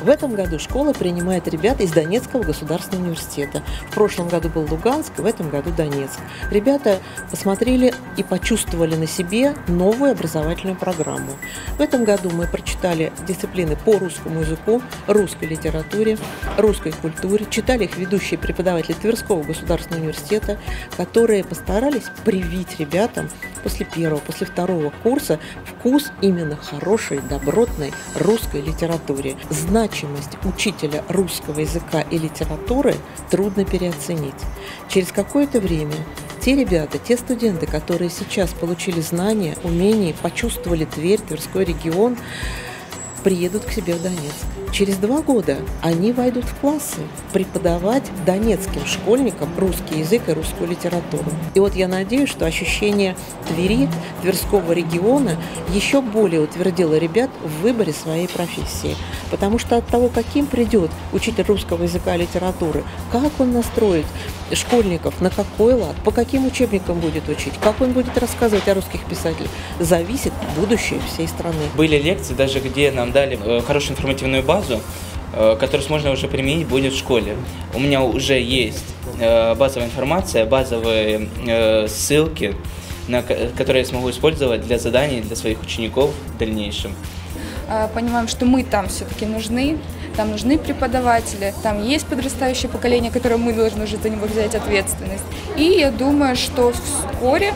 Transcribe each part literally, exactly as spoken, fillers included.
В этом году школа принимает ребят из Донецкого государственного университета. В прошлом году был Луганск, в этом году Донецк. Ребята посмотрели и почувствовали на себе новую образовательную программу. В этом году мы прочитали дисциплины по русскому языку, русской литературе, русской культуре, читали их ведущие преподаватели Тверского государственного университета, которые постарались привить ребятам после первого, после второго курса вкус именно хорошей, добротной русской литературе. Значимость учителя русского языка и литературы трудно переоценить. Через какое-то время те ребята, те студенты, которые сейчас получили знания, умения, почувствовали Тверь, Тверской регион, приедут к себе в Донецк. Через два года они войдут в классы преподавать донецким школьникам русский язык и русскую литературу. И вот я надеюсь, что ощущение Твери, Тверского региона еще более утвердило ребят в выборе своей профессии. Потому что от того, каким придет учитель русского языка и литературы, как он настроит школьников, на какой лад, по каким учебникам будет учить, как он будет рассказывать о русских писателях, зависит будущее всей страны. Были лекции, даже где нам дали хорошую информативную базу, которую можно уже применить будет в школе. У меня уже есть базовая информация, базовые ссылки, на которые я смогу использовать для заданий для своих учеников в дальнейшем. Понимаем, что мы там все-таки нужны, там нужны преподаватели, там есть подрастающее поколение, которое мы должны уже за него взять ответственность. И я думаю, что вскоре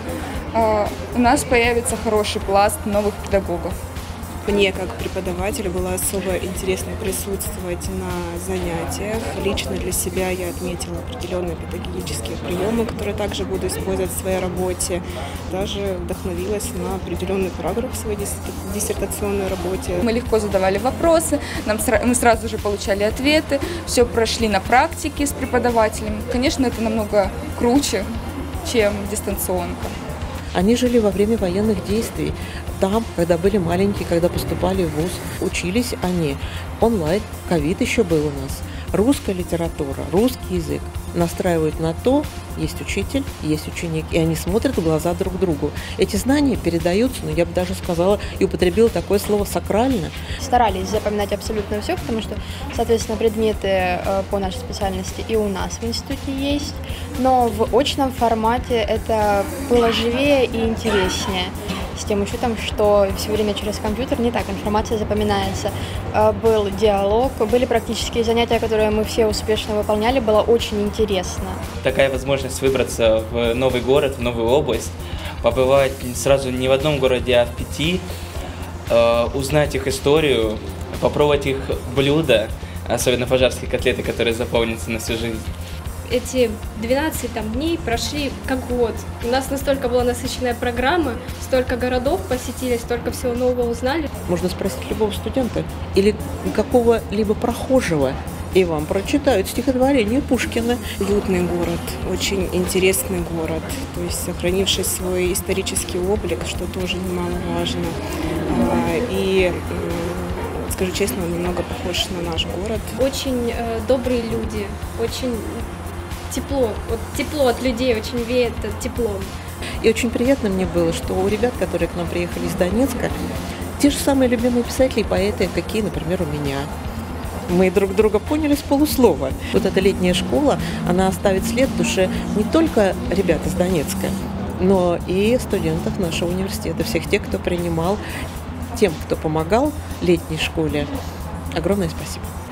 у нас появится хороший пласт новых педагогов. Мне, как преподавателю, было особо интересно присутствовать на занятиях. Лично для себя я отметила определенные педагогические приемы, которые также буду использовать в своей работе. Даже вдохновилась на определенный параграф в своей диссертационной работе. Мы легко задавали вопросы, нам, мы сразу же получали ответы, все прошли на практике с преподавателем. Конечно, это намного круче, чем дистанционка. Они жили во время военных действий. Там, когда были маленькие, когда поступали в вуз, учились они онлайн. Ковид еще был у нас. Русская литература, русский язык настраивают на то, есть учитель, есть ученик, и они смотрят в глаза друг другу. Эти знания передаются, ну, я бы даже сказала и употребила такое слово «сакрально». Старались запоминать абсолютно все, потому что, соответственно, предметы по нашей специальности и у нас в институте есть, но в очном формате это было живее и интереснее. С тем учетом, что все время через компьютер не так информация запоминается. Был диалог, были практические занятия, которые мы все успешно выполняли, было очень интересно. Такая возможность выбраться в новый город, в новую область, побывать сразу не в одном городе, а в пяти, узнать их историю, попробовать их блюда, особенно пожарские котлеты, которые запомнятся на всю жизнь. Эти двенадцать там, дней прошли как год. У нас настолько была насыщенная программа, столько городов посетили, столько всего нового узнали. Можно спросить любого студента или какого-либо прохожего, и вам прочитают стихотворение Пушкина. Уютный город, очень интересный город, то есть сохранивший свой исторический облик, что тоже немаловажно. И скажу честно, он немного похож на наш город. Очень э, добрые люди, очень тепло, вот тепло от людей очень веет теплом. И очень приятно мне было, что у ребят, которые к нам приехали из Донецка, те же самые любимые писатели и поэты, какие, например, у меня. Мы друг друга поняли с полуслова. Вот эта летняя школа, она оставит след в душе не только ребят из Донецка, но и студентов нашего университета, всех тех, кто принимал, тем, кто помогал летней школе. Огромное спасибо.